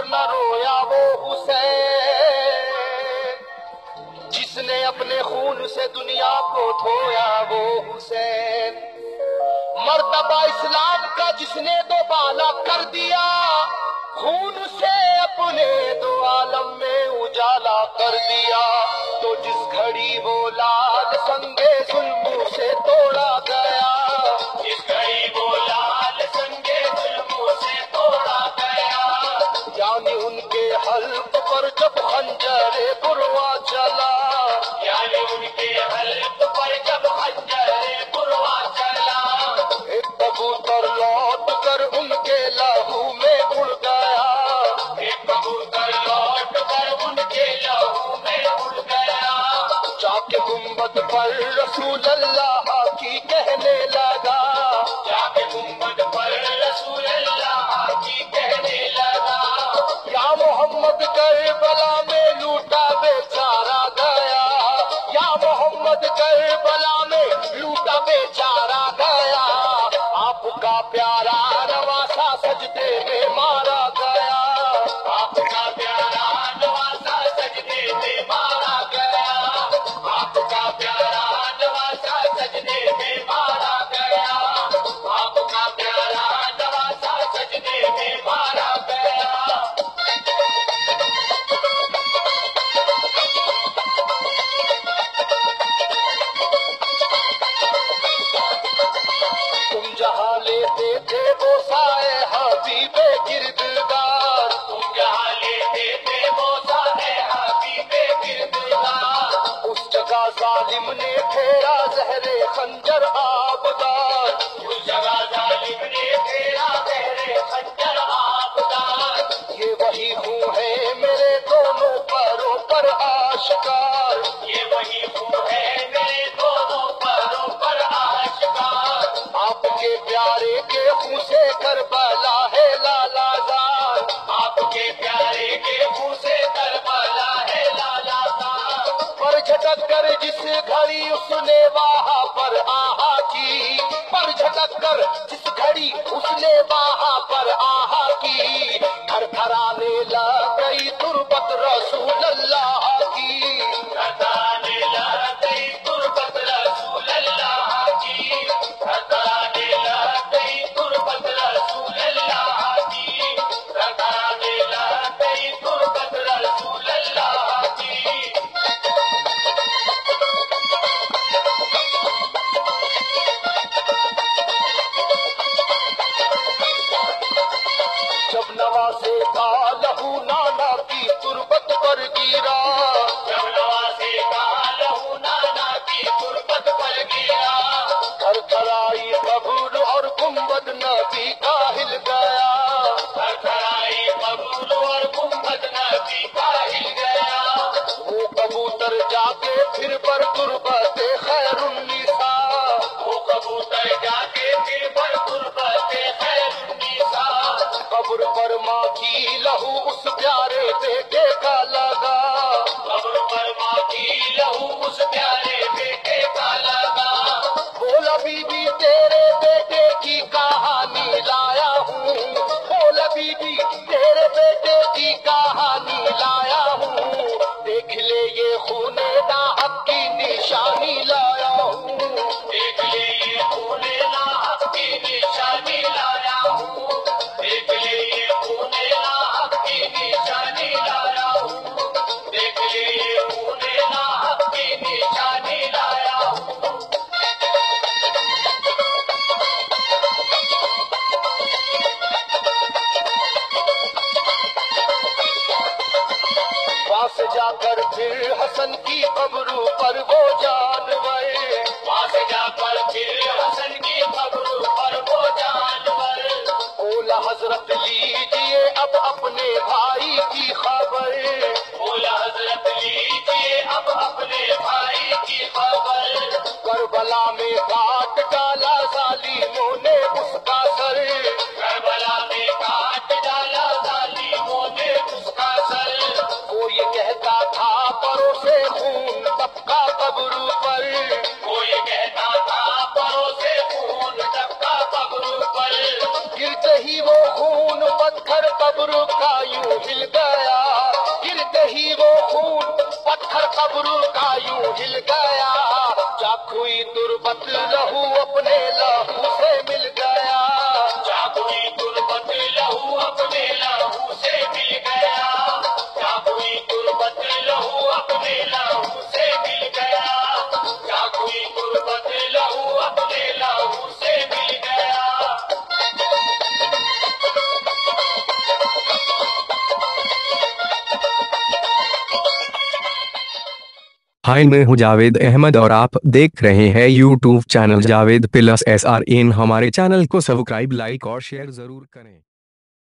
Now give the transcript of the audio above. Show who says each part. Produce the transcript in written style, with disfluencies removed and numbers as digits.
Speaker 1: न रोया वो हुसैन, जिसने अपने खून से दुनिया को धोया वो हुसैन। मर्तबा इस्लाम का जिसने दोबाला कर दिया, खून से अपने दो आलम में उजाला कर दिया। तो जिस घड़ी वो लाल संगे जुल्मों से तोड़ा गया, जिस घड़ी वो लाल संगे जुल्मों से तोड़ा गया, यानी उनके हल्क पर जब खंजरे पुरवा चला, यानी उनके हल्क पर जब खंजरे पुरवा चला, एक कबूतर लौट कर उनके लहू में उड़ गया, एक कबूतर लौट कर उनके लहू में उड़ गया। जाके गुंबद पर रसूल अल्लाह की कहने लगा, जाके गुंबद पर रसूल अल्लाह की कहने लगा, या मोहम्मद करबला में लूटा बेचारा गया, या मोहम्मद करबला में लूटा बेचारा गया। आपका प्यारा नवासा सजदे में मारा गया, आपका प्यारा नवासा सजदे में मारा गया, आपका प्यारा नवासा सजदे में मारा गया, आपका प्यारा नवासा सजदे में मारा गया। तुम जहाँ लेते थे वो साए हबीबे गिरदगार, तुम जहाँ लेते थे वो साए हबीबे गिरदगार, उस जगह जालिम ने फेरा जहरे खंजर आबदार, उस जगह जालिम ने फेरा जहरे खंजर आबदार। ये वही हूँ है मेरे दोनों पैरों पर आशिकार, ये वही हूँ है मेरे दोनों पैरों पर आशिकार। आपके प्यारे के मुँह से करबला है लालाजान, आपके प्यारे के मुँह से करबला है लालाजान। पर झटक कर जिस घड़ी उसने वहाँ पर आहा की, पर झटक कर जिस घड़ी उसने वहाँ पर आहा की, थरथराने लग गई तुरबत रसूल अल्लाह की, थरथराने लग गई तुरबत रसूल अल्लाह की, थरथराने लग गई तुरबत रसूल अल्लाह की, थरथराने लग गई तुरबत रसूल अल्लाह की। जब नवासे का लहू नाना की तुरबत पर गिरा, जब नवासे का लहू नाना की तुरबत पर गिरा, थरथराई कब्र और गुंबद नबी का हिल गया, थरथराई कब्र और गुंबद नबी का हिल गया। वो कबूतर जाके फिर पर तुरबत खैरुन्निसा, वो कबूतर जाके फिर पर तुरबत खैरुन्निसा। कब्र पर माँ की लहू उस प्यारे बेटे का लगा, कब्र पर माँ की लहू उस प्यारे बेटे का लगा। बोला बीबी तेरे बेटे की कहानी लाया हूँ, बोला बीबी तेरे बेटे की कहानी लाया हूँ, देख ले ये खूने नाहक की निशानी लाया हूँ, देख ले ये खूने नाहक की निशानी लाया हूँ, देख ले ये खूने नाहक की निशानी लाया हूँ, देख ले ये खूने नाहक की निशानी लाया हूँ। पास जाकर फिर हसन की कब्र पर वो जानवर, पास जाकर फिर हसन की कब्र पर वो जानवर, बोला हजरत लीजिए अब अपने भाई की खबर, बोला हजरत लीजिए अब अपने भाई की खबर। करबला में काट डाला जालिमों ने उसका सर, करबला में काट डाला जालिमों ने उसका सर। वो ये कहता था परोसे खून टपका कब्र पर, वो ये कहता था परोसे खून टपका कब्र पर। गिरते ही वो खून पत्थर कब्र का यूं हिल पत्थर कब्र का यूं हिल गया, जाखुई तुरबत लहू अपने लहू से मिल गया, जाखुई तुरबत लहू अपने लहू से मिल गया, जाखुई तुरबत लहू अपने लहू से मिल गया, जाखुई तुरबत लहू अपने लहू से मिल गया।
Speaker 2: हाय, मैं हूँ जावेद अहमद और आप देख रहे हैं YouTube channel Javed plus SRN। हमारे चैनल को सब्सक्राइब, लाइक और शेयर जरूर करें।